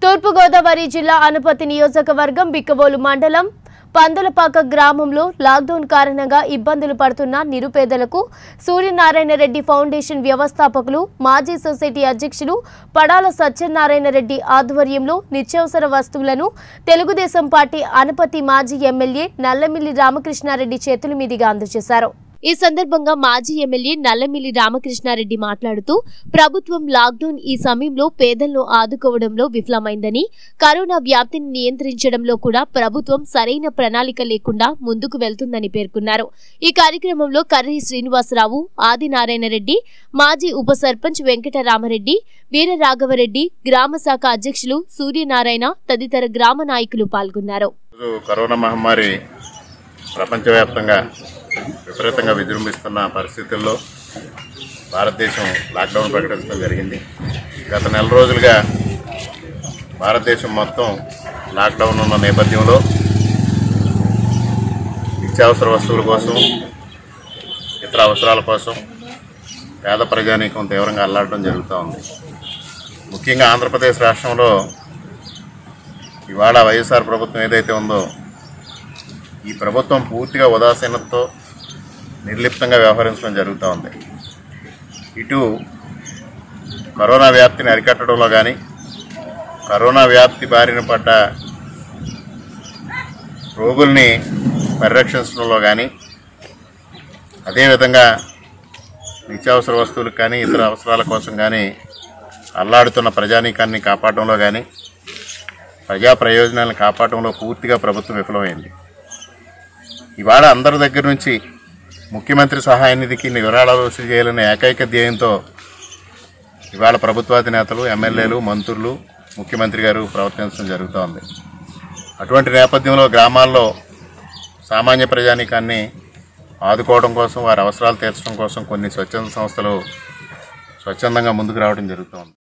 తూర్పు గోదావరి జిల్లా అనుపతి నియోజకవర్గం బిక్కవోలు మండలం పందలపాక గ్రామంలో లాక్డౌన్ కారణంగా ఇబ్బందులు పడుతున్న నిరుపేదలకు సూర్యనారాయణ రెడ్డి ఫౌండేషన్ వ్యవస్థాపకులు మాజీ సొసైటీ అధ్యక్షులు పడాల సత్యనారాయణ రెడ్డి ఆధ్వర్యంలో నిత్యావసర వస్తువులను తెలుగుదేశం పార్టీ అనుపతి మాజీ ఎమ్మెల్యే నల్లమిల్లి రామకృష్ణారెడ్డి చేతుల మీదుగా అందజేశారు। ఈ సందర్భంగా మాజీ ఎమ్మెల్యే నల్లమిల్లి రామకృష్ణారెడ్డి మాట్లాడుతూ ప్రభుత్వం లాక్డౌన్ ఈ సమయంలో పేదలను ఆదుకోవడంలో విఫలమైందని, కరోనా వ్యాప్తిని నియంత్రించడంలో కూడా ప్రభుత్వం సరైన ప్రణాళిక లేకుండా ముందుకు వెళ్తుందని పేర్కొన్నారు। ఈ కార్యక్రమంలో కర్రి శ్రీనివాసరావు, ఆదినారాయణ రెడ్డి, మాజీ ఉప సర్పంచ్ వెంకటరామరెడ్డి, వీరరాఘవరెడ్డి, గ్రామ శాఖ అధ్యక్షులు సూర్యనారాయణ తదితర గ్రామ నాయకులు పాల్గొన్నారు। కరోనా మహమ్మారి ప్రపంచవ్యాప్తంగా విపరీతంగా విజృంభిస్తున్న పరిస్థితుల్లో భారతదేశం లాక్డౌన్ ప్రకటించడం జరిగింది। గత నెల రోజులుగా భారతదేశం మొత్తం లాక్డౌన్ ఉన్న నేపథ్యంలో నిత్యావసర వస్తువుల కోసం, ఇతర అవసరాల కోసం పేద ప్రజానీకం తీవ్రంగా అల్లాడడం జరుగుతూ ఉంది। ముఖ్యంగా ఆంధ్రప్రదేశ్ రాష్ట్రంలో ఇవాళ వైఎస్ఆర్ ప్రభుత్వం ఏదైతే ఉందో ఈ ప్రభుత్వం పూర్తిగా ఉదాసీనతతో నిర్లిప్తంగా వ్యవహరించడం జరుగుతూ ఉంది। ఇటు కరోనా వ్యాప్తిని అరికట్టడంలో కానీ, కరోనా వ్యాప్తి బారిన పడ్డ రోగుల్ని పరిరక్షించడంలో కానీ, అదేవిధంగా నిత్యావసర వస్తువులకు కానీ ఇతర అవసరాల కోసం కానీ అల్లాడుతున్న ప్రజానీకాన్ని కాపాడడంలో కానీ, ప్రజా ప్రయోజనాలను కాపాడడంలో పూర్తిగా ప్రభుత్వం విఫలమైంది। ఇవాళ అందరి దగ్గర నుంచి ముఖ్యమంత్రి సహాయ నిధికి విరాళాలు వసూలు చేయాలనే ఏకైక ధ్యేయంతో ఇవాళ ప్రభుత్వాధినేతలు, ఎమ్మెల్యేలు, మంత్రులు, ముఖ్యమంత్రి గారు ప్రవర్తించడం జరుగుతూ ఉంది। అటువంటి నేపథ్యంలో గ్రామాల్లో సామాన్య ప్రజానీకాన్ని ఆదుకోవడం కోసం, వారి అవసరాలు తీర్చడం కోసం కొన్ని స్వచ్ఛంద సంస్థలు స్వచ్ఛందంగా ముందుకు రావడం జరుగుతూ ఉంది।